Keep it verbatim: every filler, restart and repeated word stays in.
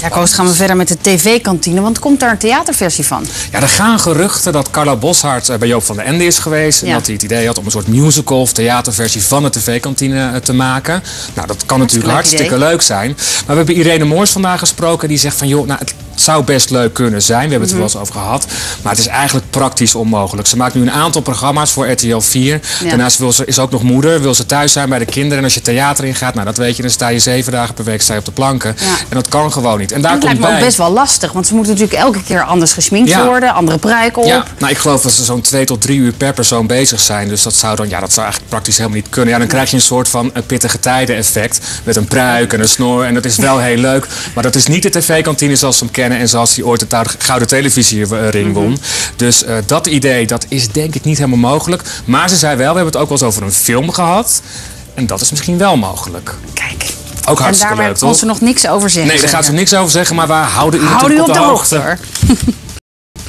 Ja, Koos, gaan we verder met de tv-kantine, want komt daar een theaterversie van? Ja, er gaan geruchten dat Carlo Boszhard bij Joop van den Ende is geweest. En ja. dat hij het idee had om een soort musical of theaterversie van de tv-kantine te maken. Nou, dat kan natuurlijk hartstikke idee. leuk zijn. Maar we hebben Irene Moors vandaag gesproken. Die zegt van, joh, nou, het zou best leuk kunnen zijn. We hebben het er wel eens over gehad. Maar het is eigenlijk praktisch onmogelijk. Ze maakt nu een aantal programma's voor R T L vier. Ja. Daarnaast wil ze, is ook nog moeder. Wil ze thuis zijn bij de kinderen. En als je theater ingaat, nou dat weet je, dan sta je zeven dagen per week sta je op de planken. Ja. En dat kan gewoon niet. En daar en het komt lijkt me bij... ook best wel lastig. Want ze moeten natuurlijk elke keer anders gesminkt ja. worden. Andere pruiken op. Ja, nou ik geloof dat ze zo'n twee tot drie uur per persoon bezig zijn. Dus dat zou dan, ja, dat zou eigenlijk praktisch helemaal niet kunnen. Ja, dan krijg je een soort van een pittige tijden effect. Met een pruik en een snor. En dat is wel heel leuk. Maar dat is niet de tv-kantine zoals we hem kennen. En zoals die ooit de Gouden Televisiering won. Mm-hmm. Dus uh, dat idee, dat is denk ik niet helemaal mogelijk. Maar ze zei wel, we hebben het ook wel eens over een film gehad. En dat is misschien wel mogelijk. Kijk. Ook hartstikke en daar leuk, kon ze nog niks over zeggen. Nee, daar gaat ze niks over zeggen, maar we houden u Houden natuurlijk u op op de de hoogte. hoogte.